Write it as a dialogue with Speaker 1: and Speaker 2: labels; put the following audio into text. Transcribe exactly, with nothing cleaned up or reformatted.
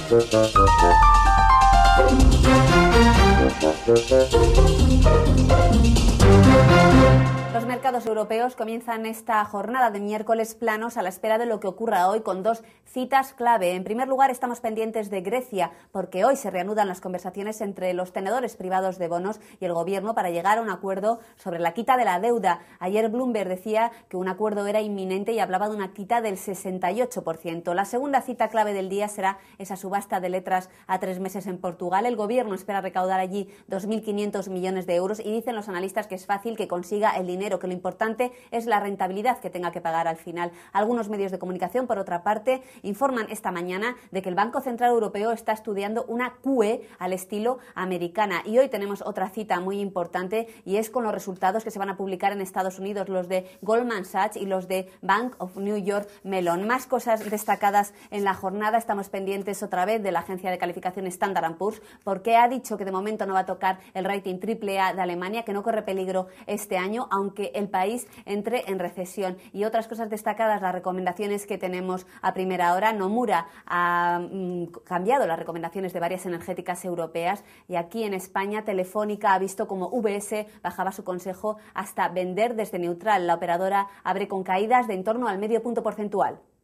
Speaker 1: Los mercados europeos comienzan esta jornada de miércoles planos a la espera de lo que ocurra hoy con dos citas clave. En primer lugar, estamos pendientes de Grecia, porque hoy se reanudan las conversaciones entre los tenedores privados de bonos y el gobierno para llegar a un acuerdo sobre la quita de la deuda. Ayer Bloomberg decía que un acuerdo era inminente y hablaba de una quita del sesenta y ocho por ciento. La segunda cita clave del día será esa subasta de letras a tres meses en Portugal. El gobierno espera recaudar allí dos mil quinientos millones de euros y dicen los analistas que es fácil que consiga el dinero, que lo importante es la rentabilidad que tenga que pagar al final. Algunos medios de comunicación, por otra parte, informan esta mañana de que el Banco Central Europeo está estudiando una Q E al estilo americana. Y hoy tenemos otra cita muy importante y es con los resultados que se van a publicar en Estados Unidos, los de Goldman Sachs y los de Bank of New York Mellon. Más cosas destacadas en la jornada. Estamos pendientes otra vez de la agencia de calificación Standard and Poor's, porque ha dicho que de momento no va a tocar el rating triple A de Alemania, que no corre peligro este año, aunque el país entre en recesión. Y otras cosas destacadas, las recomendaciones que tenemos a primera hora. Nomura ha mm, cambiado las recomendaciones de varias energéticas europeas y aquí en España Telefónica ha visto como U B S bajaba su consejo hasta vender desde neutral. La operadora abre con caídas de en torno al medio punto porcentual.